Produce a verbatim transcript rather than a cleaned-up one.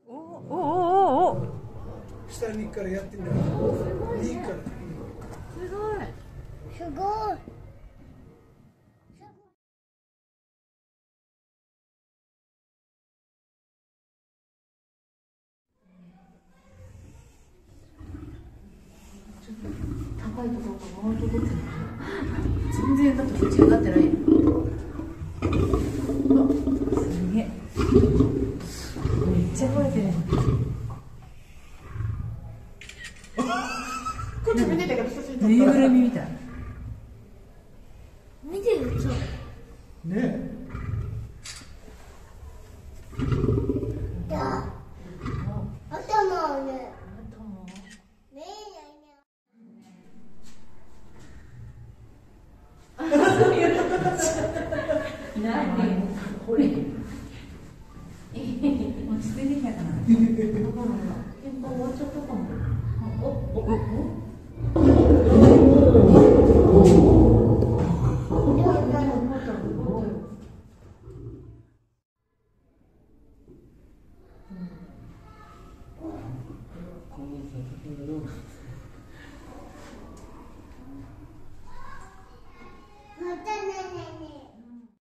おおおお。 下にからやってみる。右から。 すごい。 すごい。 高いところから回るとこって全然だってこっち上がってないよ。すげえ。めっちゃ吠えてる。 こっち見てたから写真撮った。 ぬいぐるみみたい。 見てるぞ。 ねえ。 だ。頭をね。ねえ。 いないね。これ。落ち着いてきたかな。喧嘩終わっちゃったかも。おおお。